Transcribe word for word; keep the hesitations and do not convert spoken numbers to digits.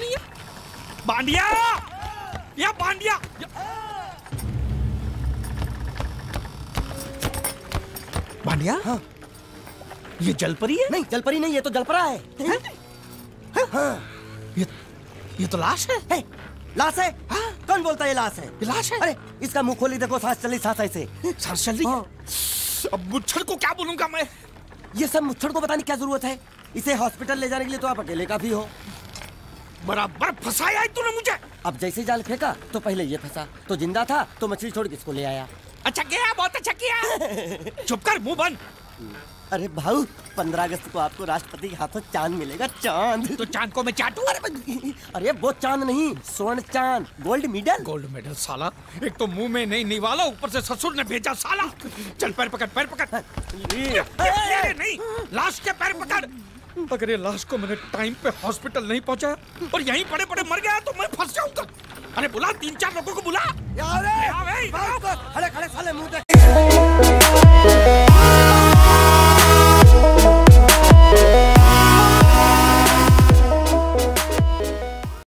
नहीं है। बांडिया, या बांडिया, या... बांडिया, हाँ। ये जलपरी है? नहीं, जलपरी नहीं, ये तो जलपरा है, है? हाँ। ये ये तो लाश है, है? लाश है? हाँ? कौन बोलता है ये लाश है? ये लाश है? अरे इसका मुंह खोली देखो, सांस चली सांस ऐसे। सांस चल रही है? अब मुच्छड़ को क्या बोलूंगा मैं? ये सब मुच्छड़ को बताने की क्या जरूरत है? इसे हॉस्पिटल ले जाने के लिए तो आप अकेले काफी हो। बराबर फंसाया है तूने मुझे। अब जैसे जाल फेंका तो पहले ये फंसा, तो जिंदा था तो मछली छोड़ किसको ले आया। अच्छा गया, बहुत अच्छा किया। चुप कर, मुंह बंद। अरे भाऊ, पंद्रह अगस्त को आपको राष्ट्रपति के हाथों चांद मिलेगा, चांद। तो चांद को मैं चाटू? अरे अरे वो चांद नहीं, स्वर्ण चांद, गोल्ड मेडल। गोल्ड मेडल साला, एक तो मुंह में नहीं निवाला, ऊपर से ससुर ने भेजा साला। चल पैर पकड़, पैर पकड़। ये नहीं, लाश के पैर पकड़। अगर ये लाश को मैंने टाइम पे हॉस्पिटल नहीं पहुंचाया और यहीं पड़े पड़े मर गया तो मैं फंस जाऊंगा। अरे बुला, तीन चार लोगों को बुला। खड़े खड़े साले मुंह देख